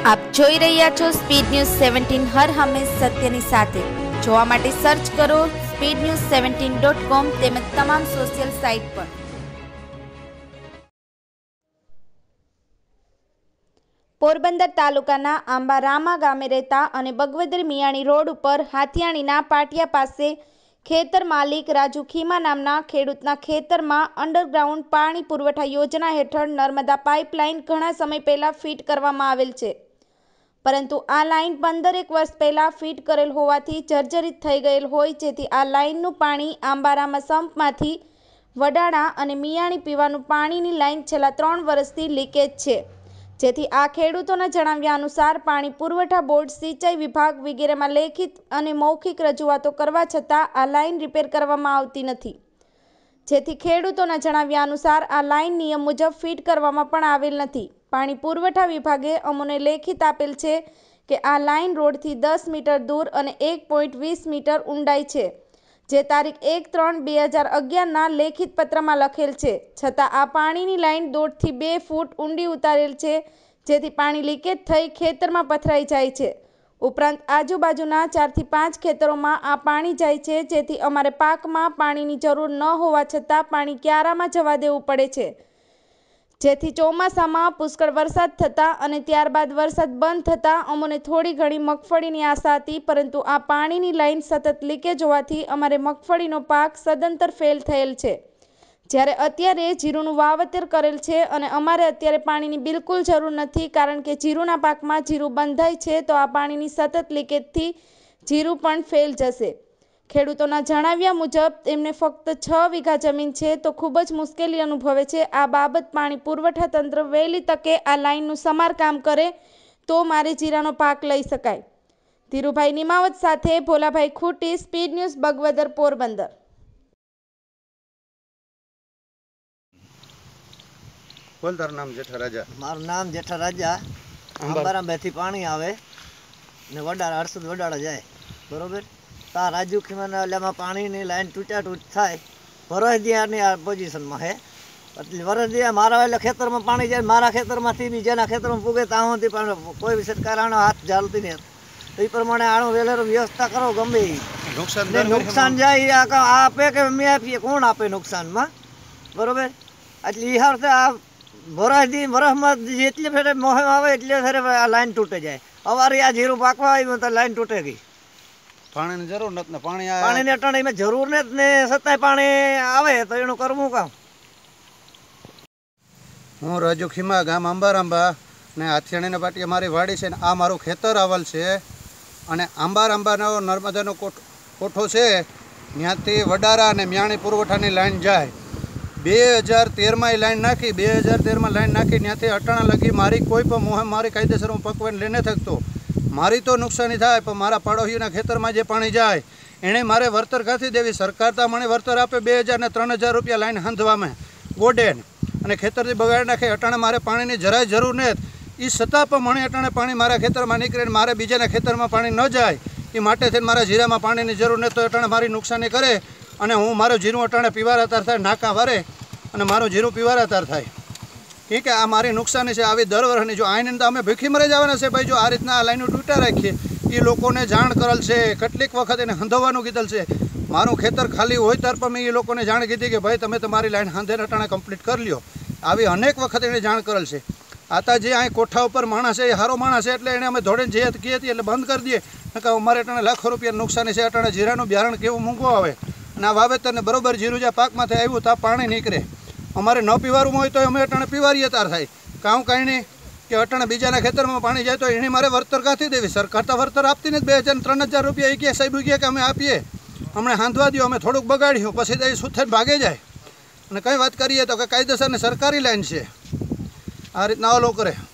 આપ જોઈ રહ્યા છો સ્પીડ ન્યૂઝ 17 હર હંમેશ સત્યની સાથે। જોવા માટે સર્ચ કરો speednews17.com તેમજ તમામ સોશિયલ સાઇટ પર। પોરબંદર તાલુકાના આંબારામા ગામે રહેતા અને બગવદર મિયાણી રોડ ઉપર હાથિયાણીના પાટિયા પાસે ખેતર માલિક રાજુ ખીમા નામના ખેડૂતના ખેતરમાં અંડરગ્રાઉન્ડ પાણી પુરવઠા યોજના હેઠળ નર્મદા પાઇપલાઇન ઘણા સમય પહેલા ફિટ કરવામાં આવેલ છે, પરંતુ આ લાઇન 15 વર્ષ પહેલા ફિટ કરેલ હોવાથી જર્જરિત થઈ ગયેલ હોય, જેથી આ લાઇનનું પાણી આંબારામા સંપમાંથી વડાણા અને મિયાણી પીવાનું પાણીની લાઇન છેલ્લા 3 વર્ષથી લીકેજ છે, જેથી આ ખેડૂતોના જણાવ્યા અનુસાર પાણી પુરવઠા બોર્ડ, સિંચાઈ વિભાગ વગેરેમાં લેખિત અને મૌખિક રજૂઆતો કરવા છતાં આ લાઇન રિપેર કરવામાં આવતી નથી, જેથી ખેડૂતોના જણાવ્યા અનુસાર આ લાઇન નિયમ મુજબ ફિટ કરવામાં પણ આવેલ નથી। પાણી પુરવઠા વિભાગે અમોને લેખિત આપેલ છે કે આ લાઇન રોડથી 10 મીટર દૂર અને 1.20 મીટર ઊંડાઈ છે, જે તારીખ 1/3/2011ના લેખિત પત્રમાં લખેલ છે, છતાં આ પાણીની લાઇન 1.5 થી 2 ફૂટ ઊંડી ઉતારેલ છે, જેથી પાણી લીકેજ થઈ ખેતરમાં પથરાઈ જાય છે। ઉપરાંત આજુબાજુના 4 થી 5 ખેતરોમાં આ પાણી જાય છે, જેથી અમારે પાકમાં પાણીની જરૂર ન હોવા છતાં પાણી ક્યારામાં જવા દેવું પડે છે, જેથી ચોમાસામાં પુષ્કળ વરસાદ થતાં અને ત્યારબાદ વરસાદ બંધ થતાં અમોને થોડી ઘણી મગફળીની આશા હતી, પરંતુ આ પાણીની લાઇન સતત લીકેજ હોવાથી અમારે મગફળીનો પાક સદંતર ફેલ થયેલ છે। જ્યારે અત્યારે જીરુંનું વાવેતર કરેલ છે અને અમારે અત્યારે પાણીની બિલકુલ જરૂર નથી, કારણ કે જીરુંના પાકમાં જીરું બંધાય છે, તો આ પાણીની સતત લીકેજથી જીરું પણ ફેલ જશે। ખેડૂતોના જણાવ્યા મુજબ તેમને ફક્ત 6 વીઘા જમીન છે, તો ખૂબ જ મુશ્કેલી અનુભવે છે। આ બાબત પાણી પુરવઠા તંત્ર વહેલી તકે આ લાઇનનું સમારકામ કરે તો મારે જીરાનો પાક લઈ શકાય। ધીરુભાઈ નિમાવત સાથે ભોલાભાઈ ખૂટી, સ્પીડ ન્યૂઝ, બગવદર, પોરબંદર। बोल तार नाम जेठा राजा। मारू नाम जेठा राजा। आंबारामथी पानी आवे ने वडाड़ा हर्षद वडाड़ा जाए, बरोबर। ता राजू खीमाना एलामां पाणीनी लाइन तूटा-तूट थाय। वरसदियानी आ पोजीशनमां है, એટલે વરસદિયા મારા એટલે ખેતરમાં પાણી જાય, મારા ખેતરમાંથી બી જેના ખેતરમાં પૂગે ત્યાં સુધી પણ કોઈ બી સરકાર આનો હાથ ઝાલતી નહીં, તો એ પ્રમાણે આનો વેલેરો વ્યવસ્થા કરો ગમે નુકસાન જાય આપે કે અમે આપીએ, કોણ આપે નુકસાનમાં, બરોબર। એટલે એ હારતે આ વરસમાં જેટલી ફેરે મોહમ આવે એટલે ફેરે આ લાઈન તૂટે જાય। અવારે આ જીરું પાકવા આવ્યું તો લાઈન તૂટે ગઈ। પાણીની જરૂર નથી ને પાણીની અટાણે એમાં જરૂર નથી ને છતાંય પાણી આવે તો એનું કરવું કામ। હું રાજુ ખીમા, ગામ આંબારાંબા ને હાથિયાણીના પાટિયા મારી વાડી છે ને આ મારું ખેતર આવેલ છે, અને આંબારાંબાનો નર્મદાનો કોઠો છે, ત્યાંથી વડારા અને મિયાણી પુરવઠાની લાઈન જાય। 2013માં એ લાઈન નાખી, 2013માં લાઈન નાખી ત્યાંથી અટાણા લગી મારી કોઈ પણ મોહમ મારી કાયદેસર હું પકવાઈને લઈને થકતો, મારી તો નુકસાની થાય, પણ મારા પાડોશીના ખેતરમાં જે પાણી જાય એણે મારે વળતર કાથી દેવી? સરકાર તો મને વળતર આપે 2000 ને 3000 રૂપિયા લાઈન હાંધવામાં ગોડે અને ખેતરથી બગાડી નાખે। અટાણે મારે પાણીની જરાય જરૂર નથી, એ છતાં પણ મને અટાણે પાણી મારા ખેતરમાં નીકળે ને મારે બીજાના ખેતરમાં પાણી ન જાય, એ માટે થઈને મારા જીરામાં પાણીની જરૂર નથી, તો અટાણે મારી નુકસાની કરે અને હું મારું જીરું અટાણે પીવારાતાર થાય, નાકા વારે અને મારું જીરું પીવારાતાર થાય। ઠીક છે, આ મારી નુકસાની છે। આવી દર વર્ષની જો આઈને તો અમે ભીખી મરી જવાના છે ભાઈ, જો આ રીતના આ લાઈનો તૂટા રાખીએ। એ લોકોને જાણ કરેલ છે, કેટલીક વખત એને હંધવાનું કીધેલ છે। મારું ખેતર ખાલી હોય ત્યાર પણ મેં એ લોકોને જાણ કીધી કે ભાઈ તમે તમારી લાઈન હાંધે અટાણે કમ્પ્લીટ કરી લ્યો। આવી અનેક વખત એને જાણ કરેલ છે। આતા જે અહીં કોઠા ઉપર માણસ છે એ સારો માણસ છે, એટલે એને અમે ધોડીને જઈએ કહીએ હતી એટલે બંધ કરી દઈએ, કે અમારે અટાણે લાખો રૂપિયા નુકસાની છે। અટાણે જીરાનું બિયારણ કેવું મૂંઘું આવે અને આ વાવેતરને બરોબર જીરું જ્યાં પાકમાંથી આવ્યું ત્યાં પાણી નીકળે, અમારે ન પીવારું હોય તો અમે અટાણે પીવારીએ તાર થાય, કામ કાંઈ નહીં કે અટાણે બીજાના ખેતરમાં પાણી જાય તો એની મારે વળતર કાથી દેવી? સરકાર તો વળતર આપતી નથી। 2000-3000 રૂપિયા એ કહે સાહેબ કહે કે અમે આપીએ, અમને હાંધવા દો, અમે થોડુંક બગાડ્યું, પછી તો એ શું થઈને ભાગે જાય। અને કંઈ વાત કરીએ તો કે કાયદેસરની સરકારી લાઈન છે, આ રીતના ઓલો કરે।